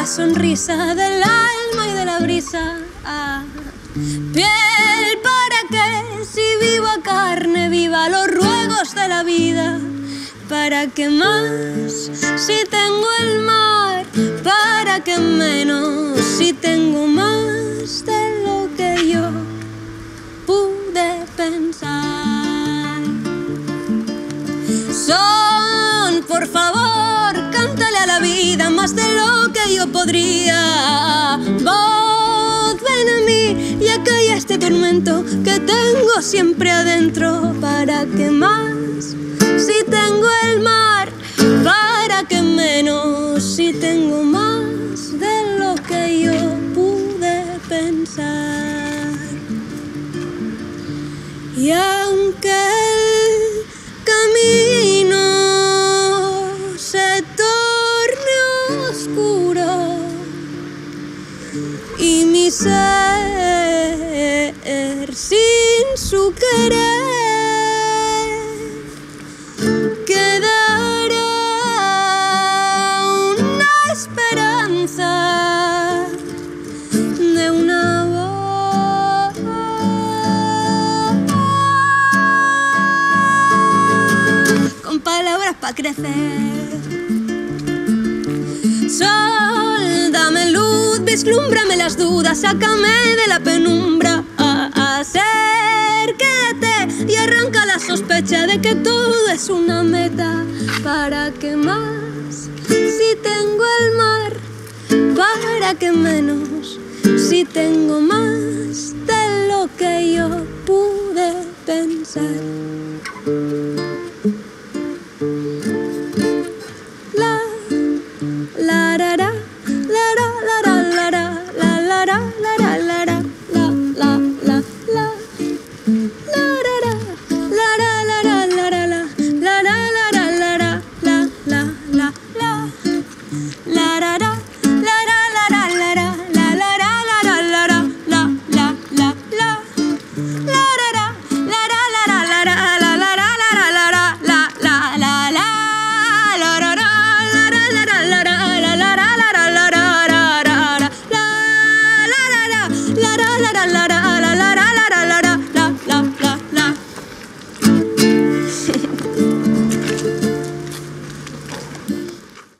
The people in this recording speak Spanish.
sonrisa del alma y de la brisa. Piel para que si viva carne viva los ruegos de la vida. ¿Para qué más si tengo el mar? ¿Para qué menos si tengo más de lo que yo pude pensar? Son, por favor, cántale a la vida más de lo que yo podría. Voz, ven a mí y acalla este tormento que tengo siempre adentro. ¿Para qué más si tengo el mar? ¿Para qué menos si tengo más de lo que yo pude pensar? Y aunque el camino se torne oscuro y mi ser sin su querer quedará una esperanza de una voz con palabras para crecer. Sol, dame luz, vislúmbrame las dudas, sácame de la penumbra. Acércate y arranca la sospecha de que todo es una meta. ¿Para qué más si tengo el mar? ¿Para qué menos si tengo más de